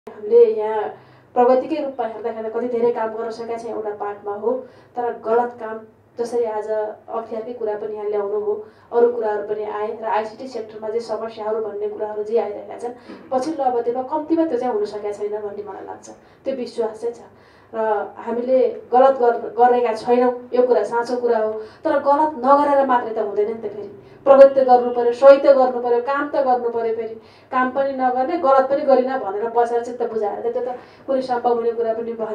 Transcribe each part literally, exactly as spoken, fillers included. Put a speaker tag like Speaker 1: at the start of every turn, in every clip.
Speaker 1: हामीले यहाँ प्रगतिकै रूपमा हेर्दाखेरि कति धेरै काम गर्न सकेका छौँ एउटा पार्टमा हो, तर गलत काम जसरी आज अख्तियारकै कुरा पनि यहाँ ल्याउनु हो, अरू कुराहरू पनि आए र आइसिटी सेक्टरमा चाहिँ समस्याहरू भन्ने कुराहरू जे आइरहेका छन् पछिल्लो अवधिमा कम्तीमा त्यो चाहिँ हुन सकेका छैन भन्ने मलाई लाग्छ। त्यो विश्वास चाहिँ छ र हामीले गलत गरेका छैनौँ, यो कुरा साँचो कुरा हो। तर गलत नगरेर मात्रै त हुँदैन नि त। फेरि प्रगति त गर्नु पर्यो, सही त गर्नु पर्यो, काम त गर्नु पर्यो। फेरि काम पनि नगर्ने गलत पनि गरिन भनेर बसेर चित्त बुझाएर त्यो त कुनै सम्भव हुने कुरा पनि भएन।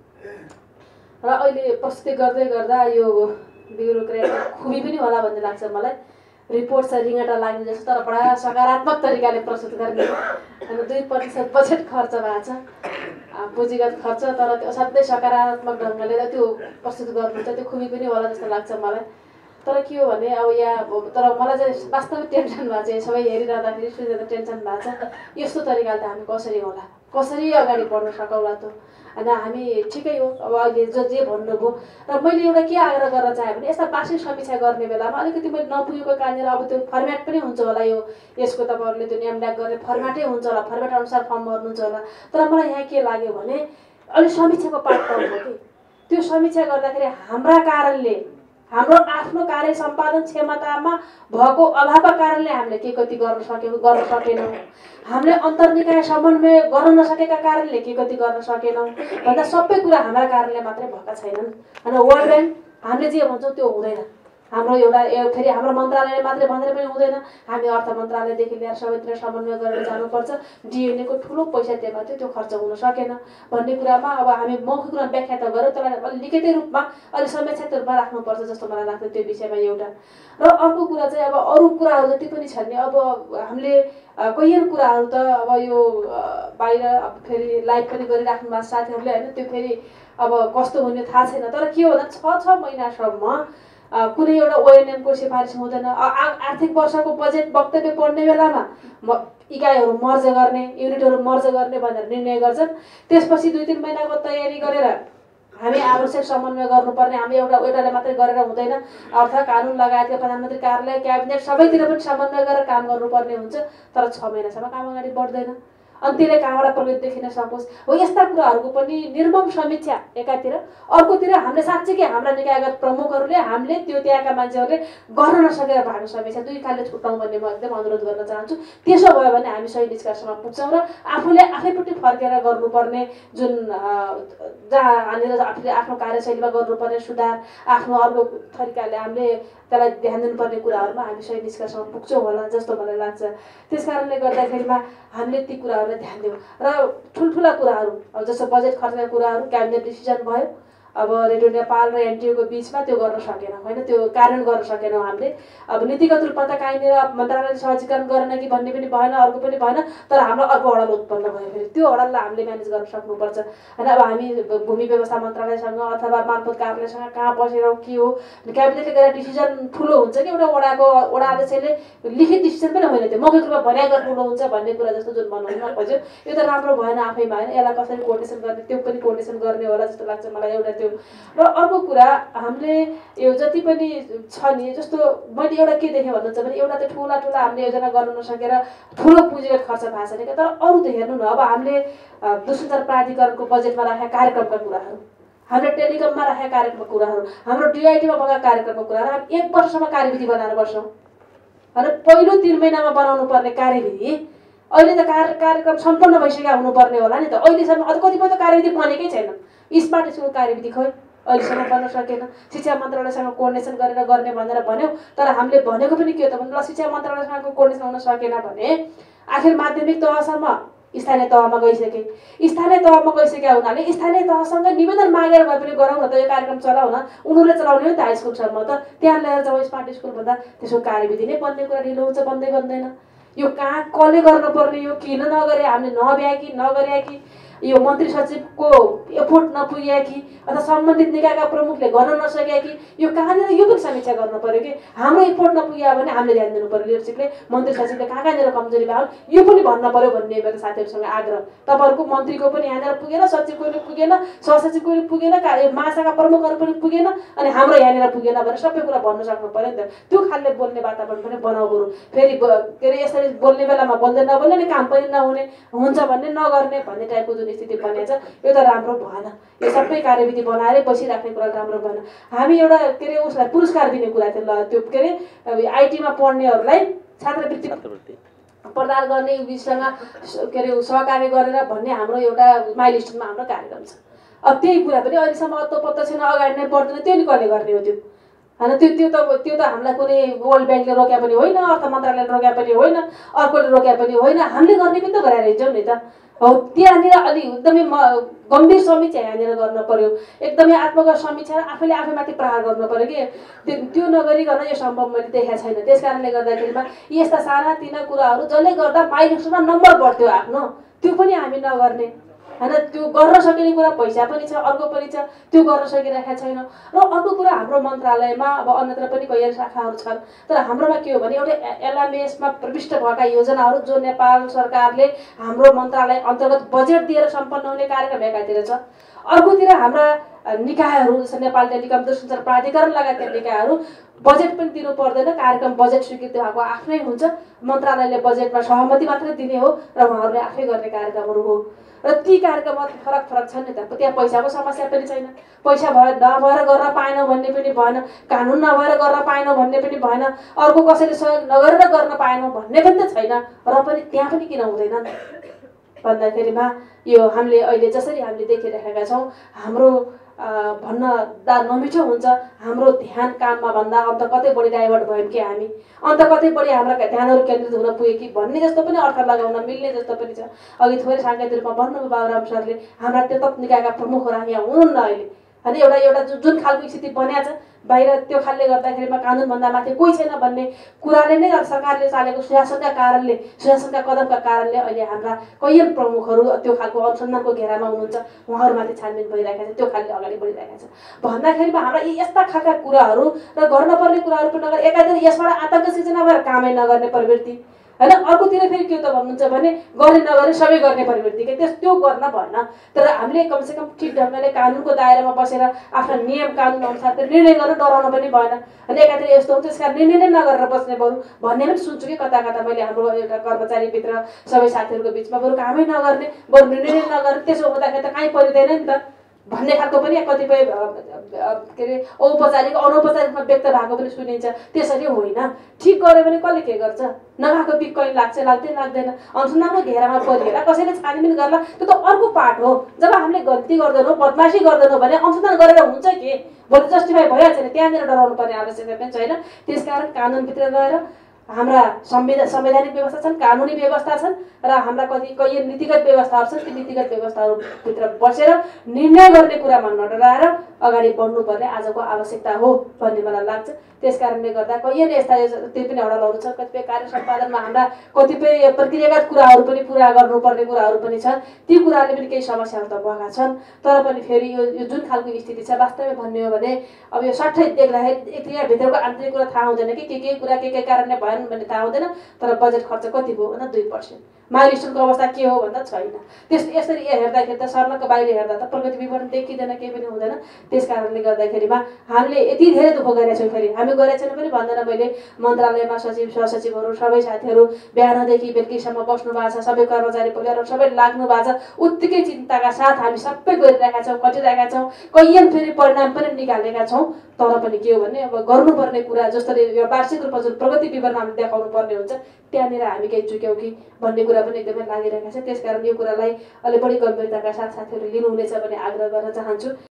Speaker 1: र अहिले प्रस्तुति गर्दै गर्दा यो ब्युरोक्रेट खुबी पनि होला भन्ने लाग्छ मलाई। रिपोर्ट चाहिँ रिङ्गटा लाग्ने जस्तो, तर बडा सकारात्मक तरिकाले प्रस्तुत गर्ने। अनि दुई प्रतिशत बजेट खर्च भएको छ, पुँजीगत खर्च, तर त्यो असाध्यै सकारात्मक ढङ्गले त्यो प्रस्तुत गर्नुहुन्छ। त्यो खुबी पनि होला जस्तो लाग्छ मलाई। तर के हो भने अब यहाँ तर मलाई चाहिँ वास्तविक टेन्सन भएको चाहिँ सबै हेरिरहँदाखेरि सुनेर टेन्सन भएको छ। यस्तो तरिकाले त हामी कसरी होला, कसरी अगाडि बढ्न सकौँला त। होइन हामी ठिकै हो, अब अहिले जो जे भन्नुभयो। र मैले एउटा के आग्रह गर्न चाहेँ भने यस्ता वार्षिक समीक्षा गर्ने बेलामा अलिकति मैले नपुगेको कहाँनिर अब त्यो फर्मेट पनि हुन्छ होला, यो यसको तपाईँहरूले त्यो न्यामड्याक गर्ने फर्मेटै हुन्छ होला, फर्मेट अनुसार फर्म भर्नुहुन्छ होला। तर मलाई यहाँ के लाग्यो भने अलिक समीक्षाको पाठ कम हो कि। त्यो समीक्षा गर्दाखेरि हाम्रा कारणले, हाम्रो आफ्नो कार्य सम्पादन क्षमतामा भएको अभावका कारणले हामीले के कति गर्न सक्यौँ गर्न सकेनौँ, हामीले अन्तर्निकाय समन्वय गर्न नसकेका कारणले के कति गर्न सकेनौँ भन्दा सबै कुरा हाम्रा कारणले मात्रै भएका छैनन्। होइन, वर्ल्ड ब्याङ्क हामीले जे भन्छौँ त्यो हुँदैन। हाम्रो एउटा फेरि हाम्रो मन्त्रालयले मात्रै भनेर पनि हुँदैन। हामी अर्थ मन्त्रालयदेखि लिएर सबैतिर समन्वय गरेर जानुपर्छ। डिएनएको ठुलो पैसा दिएमा थियो, त्यो खर्च हुन सकेन भन्ने कुरामा अब हामी मौखिक रूपमा व्याख्या त गऱ्यौँ, तर अलि लिखित रूपमा अलिक समीक्षात्मक रूपमा राख्नुपर्छ जस्तो मलाई लाग्छ त्यो विषयमा एउटा। र अर्को कुरा चाहिँ अब अरू कुराहरू जति पनि छन् नि, अब हामीले कैयन कुराहरू त अब यो बाहिर अब फेरि लाइभ पनि गरिराख्नु भएको साथीहरूले होइन, त्यो फेरि अब कस्तो हुने थाहा छैन। तर के हो भने छ छ महिनासम्म कुनै एउटा ओएनएमको सिफारिस हुँदैन। आर्थिक वर्षको बजेट वक्तव्य पढ्ने बेलामा म इकाइहरू मर्ज गर्ने, युनिटहरू मर्ज गर्ने भनेर निर्णय गर्छन्। त्यसपछि दुई तिन महिनाको तयारी गरेर हामी आवश्यक समन्वय गर्नुपर्ने, हामी एउटा एउटाले मात्रै गरेर हुँदैन। अर्थ कानुन लगायतका प्रधानमन्त्री कार्यालय, क्याबिनेट सबैतिर पनि समन्वय गरेर काम गर्नुपर्ने हुन्छ। तर छ महिनासम्म काम अगाडि बढ्दैन। अनि त्यसले कहाँबाट प्रगति देखिन सकोस् हो, यस्ता कुराहरूको पनि निर्मम समीक्षा एकातिर, अर्कोतिर हामीले साँच्चै हाम्रा निकायगत प्रमुखहरूले हामीले त्यो त्यहाँका मान्छेहरूले गर्न नसकेर भएको समीक्षा दुई खालले छुट्याउँ भन्ने म एकदम अनुरोध गर्न चाहन्छु। त्यसो भयो भने हामी सही निष्कर्षमा पुग्छौँ र आफूले आफैपट्टि फर्केर गर्नुपर्ने जुन जहाँ हामीले आफूले आफ्नो कार्यशैलीमा गर्नुपर्ने सुधार, आफ्नो अर्को तरिकाले हामीले त्यसलाई ध्यान दिनुपर्ने कुराहरूमा हामी सही निष्कर्षमा पुग्छौँ होला जस्तो मलाई लाग्छ। त्यस कारणले गर्दाखेरिमा हामीले ती कुराहरूलाई ध्यान दिउँ र ठुल्ठुला कुराहरू अब जस्तो बजेट खर्चका कुराहरू क्याबिनेट डिसिजन भयो, अब रेडियो नेपाल र एनटिओको बिचमा त्यो गर्न सकेनौँ। होइन, त्यो कार्यान्वयन गर्न सकेनौँ हामीले। अब नीतिगत रूपमा त कहीँनिर मन्त्रालयले सहजीकरण गरेन कि भन्ने पनि भएन, अर्को पनि भएन। तर हाम्रो अर्को हडल उत्पन्न भयो। फेरि त्यो हडललाई हामीले म्यानेज गर्न सक्नुपर्छ। होइन, अब हामी भूमि व्यवस्था मन्त्रालयसँग अथवा मालपोत कार्यालयसँग कहाँ बसेर के हो, क्याबिनेटले गरेर डिसिजन ठुलो हुन्छ कि एउटा वडाको वडा अध्यक्षले लिखित डिसिजन पनि होइन, त्यो मौखिक रूपमा भनाइ ठुलो हुन्छ भन्ने कुरा जस्तो जुन बनाउनु खोज्यो, यो त राम्रो भएन आफैमा। होइन, यसलाई कसरी कोर्डिनेसन गर्ने, त्यो पनि कोर्डिनेसन गर्ने होला जस्तो लाग्छ मलाई एउटा। र अर्को कुरा हामीले यो जति पनि छ नि, जस्तो मैले एउटा के देखेँ भन्नुहुन्छ भने एउटा त ठुला ठुला हामीले योजना गर्न नसकेर ठुलो पुँजीगत खर्च भएको छ नि। तर अरू त हेर्नु न, अब हामीले दूरसञ्चार प्राधिकरणको बजेटमा राखेका कार्यक्रमका कुराहरू, हाम्रो टेलिकममा राखेका कार्यक्रमका कुराहरू, हाम्रो डिआइटीमा भएका कार्यक्रमका कुराहरू हामी एक वर्षसम्म कार्यविधि बनाएर बस्छौँ। होइन, पहिलो तिन महिनामा बनाउनु पर्ने कार्यविधि अहिले त कार्य कार्यक्रम सम्पन्न भइसकेका हुनुपर्ने होला नि त। अहिलेसम्म अझ कतिपय त कार्यविधि बनेकै छैन। स्मार्ट स्कुल कार्यविधि खोइ अहिलेसम्म बन्न सकेन। शिक्षा मन्त्रालयसँग कोर्डिनेसन गरेर गर्ने भनेर भन्यौँ, तर हामीले भनेको पनि के हो त भने ल शिक्षा मन्त्रालयसँग कोर्डिनेसन हुन सकेन भने आखिर माध्यमिक तहसम्म स्थानीय तहमा गइसके, स्थानीय तहमा गइसकेका हुनाले स्थानीय तहसँग निवेदन मागेर भए पनि गरौँ न त, यो कार्यक्रम चलाउ न। उनीहरूले चलाउने हो नि त हाई स्कुलसम्म त, त्यहाँ ल्याएर जब स्मार्ट स्कुल भन्दा त्यसको कार्यविधि नै बन्ने कुरा ढिलो हुन्छ, बन्दै बन्दैन। यो कहाँ कसले गर्नुपर्ने, यो किन नगरे, हामीले नभ्या कि नगर्या कि, यो मन्त्री सचिवको एफोर्ट नपुग्या कि, अथवा सम्बन्धित निकायका प्रमुखले गर्न नसके कि, यो कहाँनिर यो पनि समीक्षा गर्नु पर्यो कि। हाम्रो एफोर्ट नपुग्या भने हामीले ध्यान दिनु पर्यो, लिडरसिपले, मन्त्री सचिवले कहाँ कहाँनिर कमजोरी भयो यो पनि भन्न पर्यो भन्ने मेरो साथीहरूसँग आग्रह। तपाईँहरूको मन्त्रीको पनि यहाँनिर पुगेन, सचिवको पनि पुगेन, सहसचिवको पनि पुगेन, महाशाखा प्रमुखहरू पनि पुगेन, अनि हाम्रो यहाँनिर पुगेन भनेर सबै कुरा भन्न सक्नु पर्यो नि त। त्यो खालले बोल्ने वातावरण पनि बनाउ बरु। फेरि के अरे यसरी कसरी बोल्ने बेलामा बोल्दै नबोल्ने नि काम पनि नहुने हुन्छ भन्ने नगर्ने भन्ने टाइपको जुन स्थिति बनेको छ यो त राम्रो भएन। यो सबै कार्यविधि बनाएर बसिराख्ने कुरा राम्रो भएन। हामी एउटा के अरे उसलाई पुरस्कार दिने कुरा थियो ल त्यो के अरे आइटीमा पढ्नेहरूलाई छात्रवृत्ति प्रदान गर्ने विषयमा के अरे सहकार्य गरेर भन्ने हाम्रो एउटा माइलस्टोनमा हाम्रो कार्यक्रम छ। अब त्यही कुरा पनि अहिलेसम्म अत्तो छैन, अगाडि नै बढ्दैन, त्यो नि कसले गर्ने हो त्यो होइन? त्यो त्यो त त्यो त हामीलाई कुनै वर्ल्ड ब्याङ्कले रोक्या पनि होइन, अर्थ मन्त्रालयले रोक्या पनि होइन, अर्कोले रोक्या पनि होइन, हामीले गर्ने पनि त गरेर हिँड्छौँ नि त। हो त्यहाँनिर अलि एकदमै म गम्भीर समीक्षा यहाँनिर गर्न पर्यो, एकदमै आत्मगत समीक्षा आफैले आफैमाथि प्रहार गर्नु पर्यो कि त्यो नगरिकन यो सम्भव मैले देखाएको छैन। त्यस कारणले गर्दाखेरिमा यस्ता सानातिना कुराहरू जसले गर्दा माइलस्टोनमा नम्बर बढ्थ्यो आफ्नो त्यो पनि हामी नगर्ने होइन। त्यो गर्न सकिने कुरा पैसा पनि छ, अर्को पनि छ, त्यो गर्न सकिरहेका छैन। र अर्को कुरा हाम्रो मन्त्रालयमा अब अन्यत्र पनि कैयन शाखाहरू छन्, तर हाम्रोमा के हो भने एउटा एलएमएसमा प्रविष्ट भएका योजनाहरू जो नेपाल सरकारले हाम्रो मन्त्रालय अन्तर्गत बजेट दिएर सम्पन्न हुने कार्यक्रम एकातिर छ, अर्कोतिर हाम्रा निकायहरू जस्तै नेपाल टेलिकम दूरसञ्चार प्राधिकरण लगायतका निकायहरू बजेट पनि दिनु पर्दैन, कार्यक्रम बजेट स्वीकृति भएको आफ्नै हुन्छ, मन्त्रालयले बजेटमा सहमति मात्रै दिने हो र उहाँहरूले आफै गर्ने कार्यक्रमहरू हो। र ती कार्यक्रममा फरक फरक छन् नि त। त्यहाँ पैसाको समस्या पनि छैन, पैसा भए नभएर गर्न पाएनौँ भन्ने पनि भएन, कानुन नभएर गर्न पाएनौँ भन्ने पनि भएन, अर्को कसैले सहयोग नगरेर गर्न पाएनौँ भन्ने पनि त छैन। र पनि त्यहाँ पनि किन हुँदैन भन्दाखेरिमा यो हामीले अहिले जसरी हामीले देखिरहेका छौँ हाम्रो भन्न दा नमिठो हुन्छ, हाम्रो ध्यान काममा भन्दा अन्त कतै बढी डाइभर्ट भयौँ कि हामी, अन्त कतै बढी हाम्रा ध्यानहरू केन्द्रित हुन पुगे कि भन्ने जस्तो पनि अर्थ लगाउन मिल्ने जस्तो पनि छ। अघि थोरै साङ्केतिक रूपमा भन्नुभयो बाबुराम सरले, हाम्रा त्यता निकायका प्रमुखहरू यहाँ हुनुहुन्न अहिले होइन। एउटा एउटा जुन खालको स्थिति बनिएको छ बाहिर, त्यो खालले गर्दाखेरिमा कानुनभन्दा माथि कोही छैन भन्ने कुराले नै सरकारले चालेको सुशासनका कारणले सुशासनका कदमका कारणले अहिले हाम्रा कैयन प्रमुखहरू त्यो खालको अनुसन्धानको घेरामा हुनुहुन्छ, उहाँहरूमाथि छानबिन भइरहेको छ, त्यो खालले अगाडि बढिरहेको छ भन्दाखेरिमा हाम्रा यी यस्ता खालका कुराहरू र गर्नुपर्ने कुराहरू पनि नगरेर एकातिर यसबाट आतङ्क सिर्जना भएर कामै नगर्ने प्रवृत्ति होइन, अर्कोतिर फेरि के त भन्नुहुन्छ भने गर्ने नगरे सबै गर्ने प्रवृत्ति के त्यस त्यो गर्न भएन। तर हामीले कमसेकम ठिक ढङ्गले कानुनको दायरामा बसेर आफ्ना नियम कानुन अनुसार निर्णय गर्न डराउनु पनि भएन। अनि एकातिर यस्तो हुन्छ त्यसका निर्णय नै नगरेर बस्ने बरु भन्ने पनि सुन्छु कि कता कता मैले हाम्रो एउटा कर्मचारीभित्र सबै साथीहरूको बिचमा बरु कामै नगर्ने बरु निर्णय नगर्ने, त्यसो हुँदाखेरि त कहीँ परिँदैन नि त भन्ने खालको पनि कतिपय के अरे औपचारिक अनौपचारिकमा व्यक्त भएको पनि सुनिन्छ। त्यसरी होइन, ठिक गऱ्यो भने कसले के गर्छ, नगएको बिक कहीँ लाग्छ लाग्दै लाग्दैन, अनुसन्धानको घेरामा परिएर कसैले छानबिन गर्ला त्यो त अर्को पार्ट हो। जब हामीले गल्ती गर्दैनौँ बदमासी गर्दैनौँ भने अनुसन्धान गरेर हुन्छ के, भोलि जस्टिफाई भइहाल्छ नि, त्यहाँनिर डराउनु पर्ने आवश्यकता पनि छैन। त्यसकारण कानुनभित्र गएर हाम्रा संविधान संवैधानिक व्यवस्था छन्, कानुनी व्यवस्था छन् र हाम्रा कति कैयन नीतिगत व्यवस्थाहरू छन्, ती नीतिगत व्यवस्थाहरूभित्र बसेर निर्णय गर्ने कुरामा नडराएर अगाडि बढ्नुपर्ने आजको आवश्यकता हो भन्ने मलाई लाग्छ। त्यस कारणले गर्दा कैयन यस्ता त्यो पनि हडलहरू छन्, कतिपय कार्य सम्पादनमा हाम्रा कतिपय प्रक्रियागत कुराहरू पनि पुरा गर्नुपर्ने कुराहरू पनि छन्, ती कुराहरूले पनि केही समस्याहरू त भएका छन्। तर पनि फेरि यो यो जुन खालको स्थिति छ वास्तवमै भन्ने हो भने अब यो सट्टै देख्दाखेरि यति भित्रको आन्तरिक कुरा थाहा हुँदैन कि के के कुरा के के कारणले भएन भन्ने थाहा हुँदैन। तर बजेट खर्च कति भयो भन्दा दुई पर्सेन्ट, माइलस्टोनको अवस्था के हो भन्दा छैन। त्यस यसरी हेर्दाखेरि त सर्लक्क बाहिर हेर्दा त प्रगति विवरण देखिँदैन, केही पनि हुँदैन। त्यस कारणले गर्दाखेरिमा हामीले यति धेरै दुःख गरेका छौँ। फेरि हामी गरेका छैन पनि भन्दैन, मैले मन्त्रालयमा सचिव सहसचिवहरू सबै साथीहरू बिहानदेखि बेलुकीसम्म बस्नु भएको छ, सबै कर्मचारी परिवारहरू सबै लाग्नु भएको छ, उत्तिकै चिन्ताका साथ हामी सबै गरिरहेका छौँ, खटिरहेका छौँ, कैयन फेरि परिणाम पनि निकालेका छौँ। तर पनि के हो भने अब गर्नुपर्ने कुरा जसरी यो वार्षिक रूपमा जुन प्रगति विवरण हामीले देखाउनु पर्ने हुन्छ त्यहाँनिर हामी केही चुक्यौँ कि भन्ने कुरा पनि एकदमै लागिरहेको छ। त्यसकारण यो कुरालाई अलि बढी गम्भीरताका साथ साथीहरूले लिनुहुनेछ भन्ने आग्रह गर्न चाहन्छु।